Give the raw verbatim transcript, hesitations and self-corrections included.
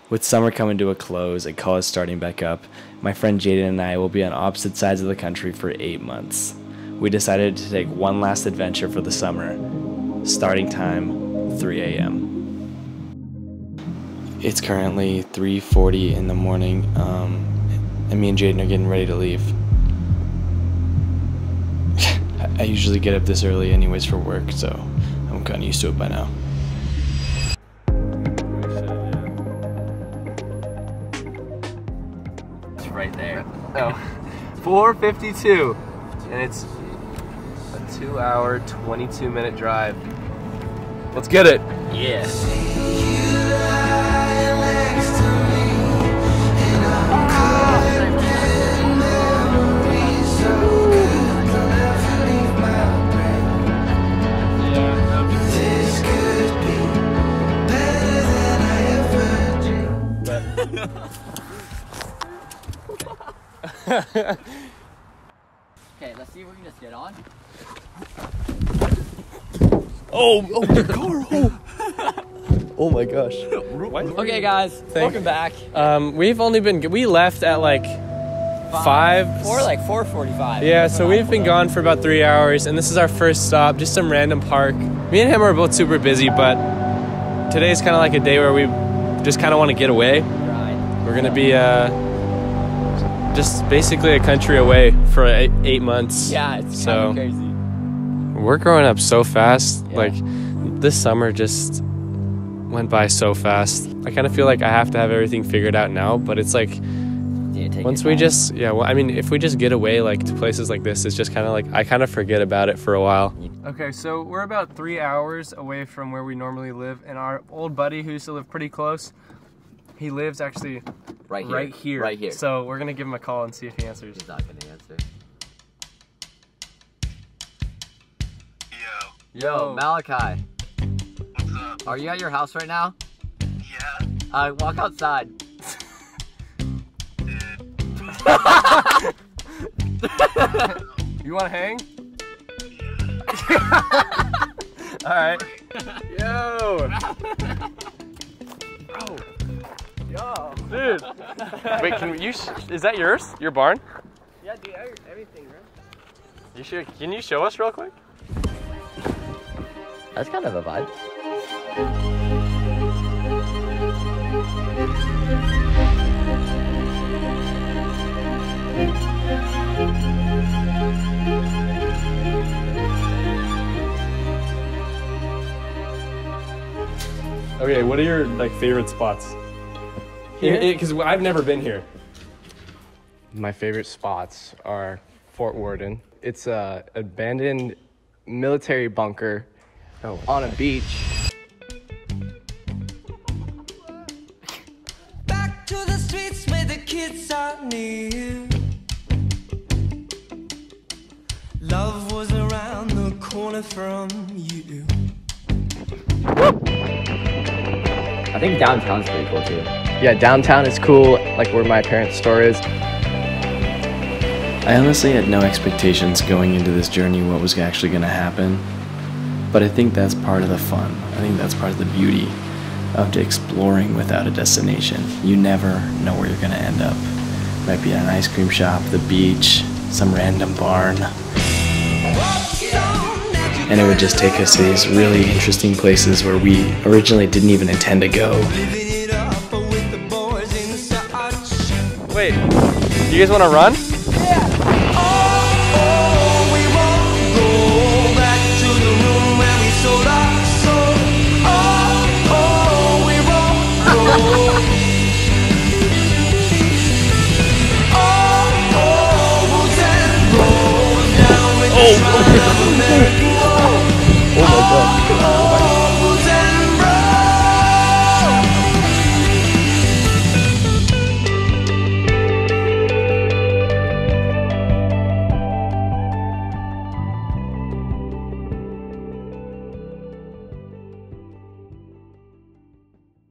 With summer coming to a close and college starting back up, my friend Jaden and I will be on opposite sides of the country for eight months. We decided to take one last adventure for the summer. Starting time, three A M It's currently three forty in the morning, um, and me and Jaden are getting ready to leave. I usually get up this early anyways for work, so I'm kind of used to it by now. It's right there. Oh, four fifty-two, and it's a two hour, twenty-two minute drive. Let's get it. Yeah. Okay, let's see if we can just get on. Oh, oh, the car! Oh. Oh my gosh. Okay, guys, welcome back. Um, we've only been, we left at like five. Or like four forty-five. Yeah, so we've been gone for about three hours, and this is our first stop, just some random park. Me and him are both super busy, but today's kind of like a day where we just kind of want to get away. Right. We're gonna be uh, just basically a country away for eight, eight months. Yeah, it's so kind of crazy. We're growing up so fast. Yeah. Like this summer just went by so fast. I kind of feel like I have to have everything figured out now, but it's like once we just, yeah, well, I mean, if we just get away like to places like this, it's just kind of like, I kind of forget about it for a while. Okay, so we're about three hours away from where we normally live, and our old buddy who used to live pretty close, he lives actually Right here. right here. Right here. So we're gonna give him a call and see if he answers. He's not gonna answer. Yo. Yo, Malachi. What's up? Are you at your house right now? Yeah. Uh, walk outside. You wanna hang? All right. Yo. Oh. Yo. Dude. Wait, can you? Sh is that yours? Your barn? Yeah, dude, everything, right? You should. Can you show us real quick? That's kind of a vibe. Okay, what are your like favorite spots? Here, because I've never been here. My favorite spots are Fort Worden. It's a abandoned military bunker Oh. on a beach. Back to the streets where the kids are near. Love was around the corner from you. I think downtown's pretty cool too. Yeah, downtown is cool, like where my parents' store is. I honestly had no expectations going into this journey what was actually going to happen, but I think that's part of the fun. I think that's part of the beauty of exploring without a destination. You never know where you're going to end up. Might be at an ice cream shop, the beach, some random barn. And it would just take us to these really interesting places where we originally didn't even intend to go. Wait, you guys want to run? Oh,